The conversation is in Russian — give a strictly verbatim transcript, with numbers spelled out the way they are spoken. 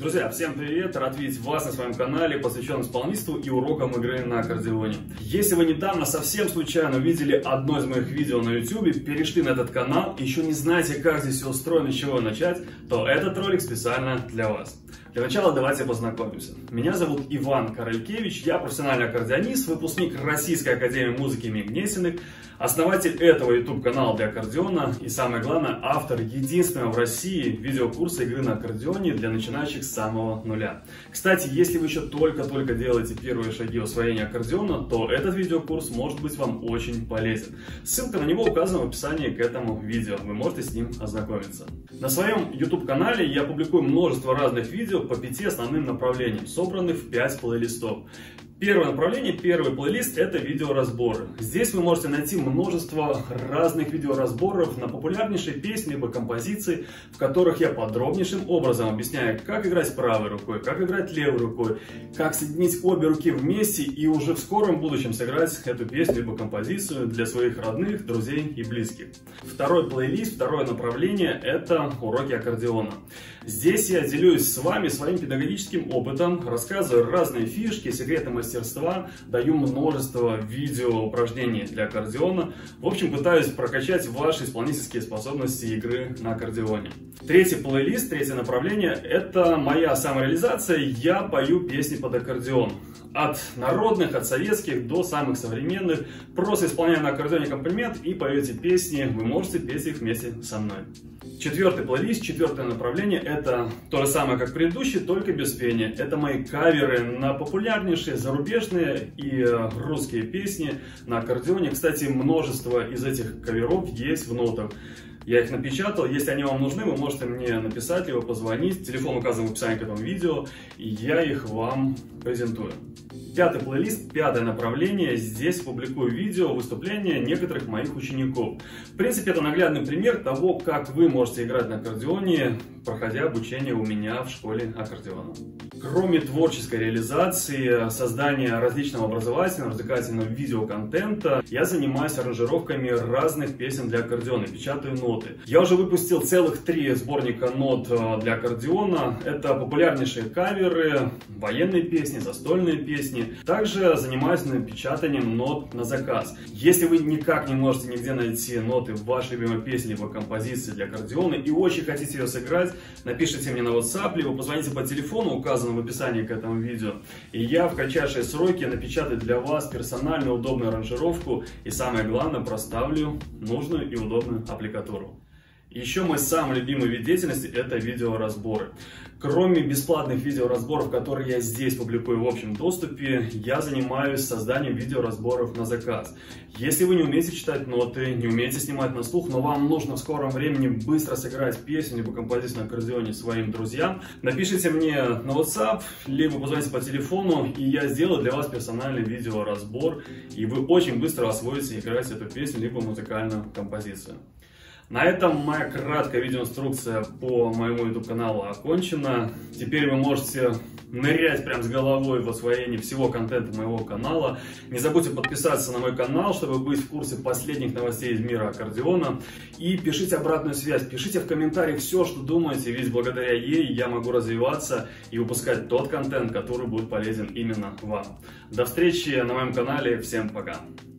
Друзья, всем привет! Рад видеть вас на своем канале, посвященном исполнительству и урокам игры на аккордеоне. Если вы недавно совсем случайно увидели одно из моих видео на YouTube, перешли на этот канал и еще не знаете, как здесь все устроено и с чего начать, то этот ролик специально для вас. Для начала давайте познакомимся. Меня зовут Иван Королькевич, я профессиональный аккордеонист, выпускник Российской академии музыки имени Гнесиных, основатель этого YouTube-канала для аккордеона и, самое главное, автор единственного в России видеокурса игры на аккордеоне для начинающих с самого нуля. Кстати, если вы еще только-только делаете первые шаги в освоении аккордеона, то этот видеокурс может быть вам очень полезен. Ссылка на него указана в описании к этому видео, вы можете с ним ознакомиться. На своем YouTube-канале я публикую множество разных видео по пяти основным направлениям, собранных в пять плейлистов. Первое направление, первый плейлист — это видеоразборы. Здесь вы можете найти множество разных видеоразборов на популярнейшие песни либо композиции, в которых я подробнейшим образом объясняю, как играть правой рукой, как играть левой рукой, как соединить обе руки вместе и уже в скором будущем сыграть эту песню либо композицию для своих родных, друзей и близких. Второй плейлист, второе направление — это уроки аккордеона. Здесь я делюсь с вами своим педагогическим опытом, рассказываю разные фишки, секреты мастерства, даю множество видео упражнений для аккордеона. В общем, пытаюсь прокачать ваши исполнительские способности игры на аккордеоне. Третий плейлист, третье направление — это моя самореализация. Я пою песни под аккордеон. От народных, от советских до самых современных. Просто исполняю на аккордеоне аккомпанемент и поете песни. Вы можете петь их вместе со мной. Четвертый плейлист, четвертое направление — это то же самое, как предыдущий, только без пения. Это мои каверы на популярнейшие зарубежные и русские песни на аккордеоне. Кстати, множество из этих каверов есть в нотах. Я их напечатал, если они вам нужны, вы можете мне написать, либо позвонить. Телефон указан в описании к этому видео, и я их вам презентую. Пятый плейлист, пятое направление. Здесь публикую видео, выступления некоторых моих учеников. В принципе, это наглядный пример того, как вы можете играть на аккордеоне, проходя обучение у меня в школе аккордеона. Кроме творческой реализации, создания различного образовательного, развлекательного видеоконтента, я занимаюсь аранжировками разных песен для аккордеона, печатаю ноты. Я уже выпустил целых три сборника нот для аккордеона. Это популярнейшие каверы, военные песни, застольные песни. Также занимаюсь напечатанием нот на заказ. Если вы никак не можете нигде найти ноты в вашей любимой песне либо композиции для аккордеона и очень хотите ее сыграть, напишите мне на WhatsApp, либо позвоните по телефону, указанному в описании к этому видео, и я в кратчайшие сроки напечатаю для вас персональную удобную аранжировку и, самое главное, проставлю нужную и удобную аппликатуру. Еще мой самый любимый вид деятельности — это видеоразборы. Кроме бесплатных видеоразборов, которые я здесь публикую в общем доступе, я занимаюсь созданием видеоразборов на заказ. Если вы не умеете читать ноты, не умеете снимать на слух, но вам нужно в скором времени быстро сыграть песню либо композицию на аккордеоне своим друзьям, напишите мне на WhatsApp, либо позвоните по телефону, и я сделаю для вас персональный видеоразбор, и вы очень быстро освоите играть эту песню либо музыкальную композицию. На этом моя краткая видеоинструкция по моему YouTube каналу окончена. Теперь вы можете нырять прям с головой в освоение всего контента моего канала. Не забудьте подписаться на мой канал, чтобы быть в курсе последних новостей из мира аккордеона. И пишите обратную связь, пишите в комментариях все, что думаете, ведь благодаря ей я могу развиваться и выпускать тот контент, который будет полезен именно вам. До встречи на моем канале, всем пока!